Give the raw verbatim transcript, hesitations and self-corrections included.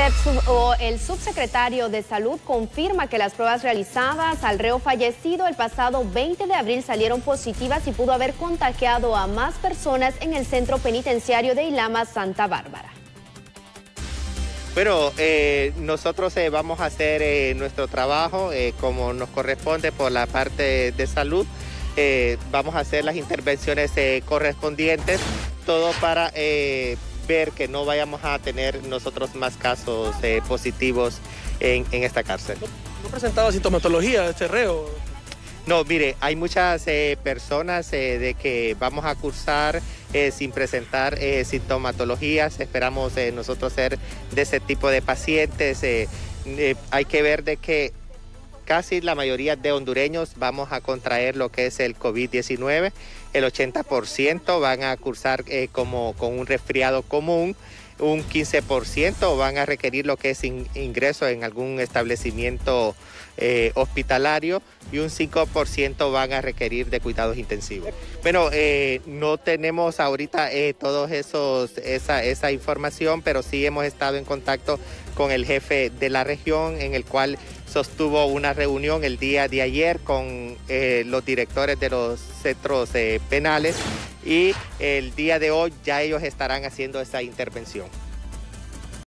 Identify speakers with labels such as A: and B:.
A: El, sub, o el subsecretario de Salud confirma que las pruebas realizadas al reo fallecido el pasado veinte de abril salieron positivas y pudo haber contagiado a más personas en el centro penitenciario de Ilama, Santa Bárbara.
B: Bueno, eh, nosotros eh, vamos a hacer eh, nuestro trabajo eh, como nos corresponde por la parte de salud. Eh, vamos a hacer las intervenciones eh, correspondientes, todo para eh, ver que no vayamos a tener nosotros más casos eh, positivos en, en esta cárcel.
C: ¿No presentaba sintomatología este reo?
B: No, mire, hay muchas eh, personas eh, de que vamos a cursar eh, sin presentar eh, sintomatologías. Esperamos eh, nosotros ser de ese tipo de pacientes. Eh, eh, hay que ver de que casi la mayoría de hondureños vamos a contraer lo que es el COVID diecinueve. El ochenta por ciento van a cursar eh, como con un resfriado común. Un quince por ciento van a requerir lo que es in, ingreso en algún establecimiento eh, hospitalario y un cinco por ciento van a requerir de cuidados intensivos. Bueno, eh, no tenemos ahorita eh, todos esos esa, esa información, pero sí hemos estado en contacto con el jefe de la región, en el cual sostuvo una reunión el día de ayer con eh, los directores de los centros eh, penales y el día de hoy ya ellos estarán haciendo esa intervención.